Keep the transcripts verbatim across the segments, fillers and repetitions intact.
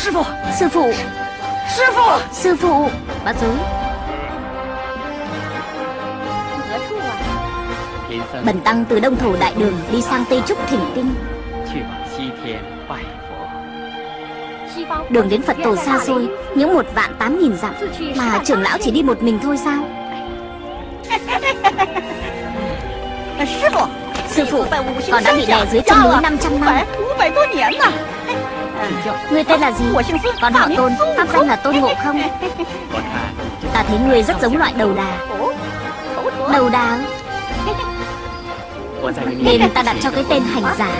Sư phụ, sư phụ, sư phụ, sư phụ. Bát giới. Bần tăng từ Đông Thổ Đại Đường đi sang Tây Trúc thỉnh kinh. Đường đến Phật tổ xa xôi, những một vạn tám nghìn dặm, mà trưởng lão chỉ đi một mình thôi sao? Sư phụ, con đã bị đè dưới chân núi năm trăm năm. Người tên là gì? Con họ Tôn, pháp danh là Tôn Ngộ Không. Ta thấy người rất giống loại đầu đà. Đầu đà, nên ta đặt cho cái tên hành giả.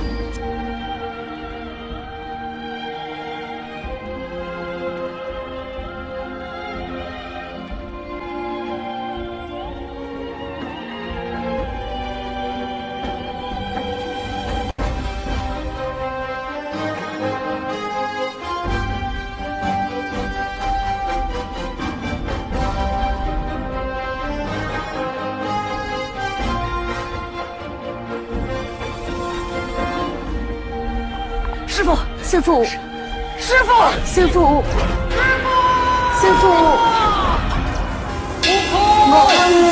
Sư phụ, sư phụ, sư phụ, sư phụ, Ngộ Không.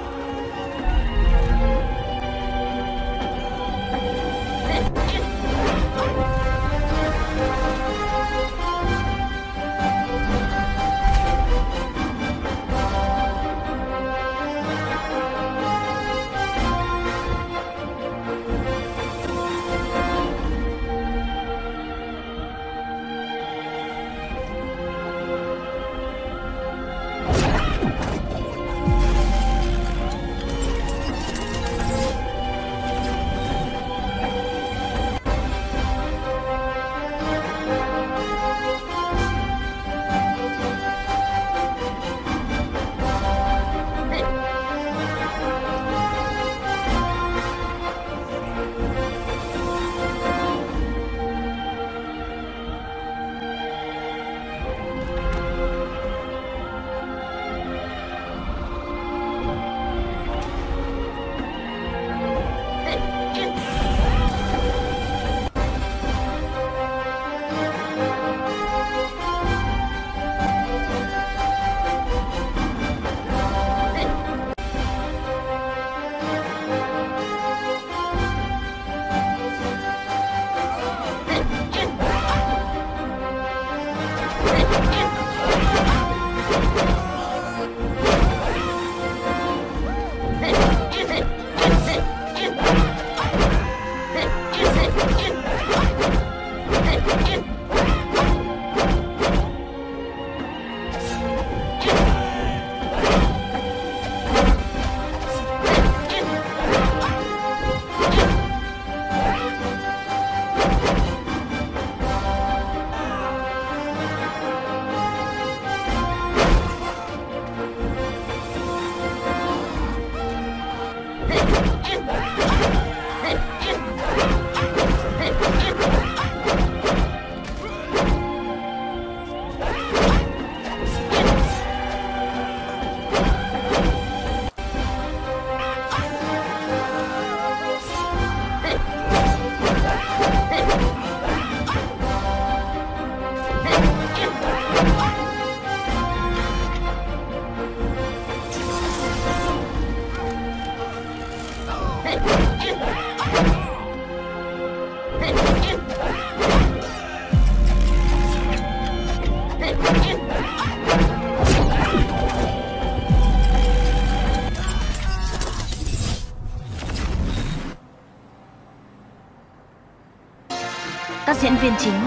Các diễn viên chính: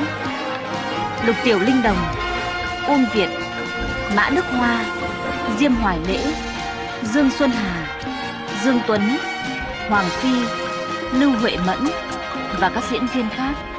Lục Tiểu Linh Đồng, Uông Việt, Mã Đức Hoa, Diêm Hoài Lễ, Dương Xuân Hà, Dương Tuấn, Hoàng Phi, Lưu Huệ Mẫn và các diễn viên khác.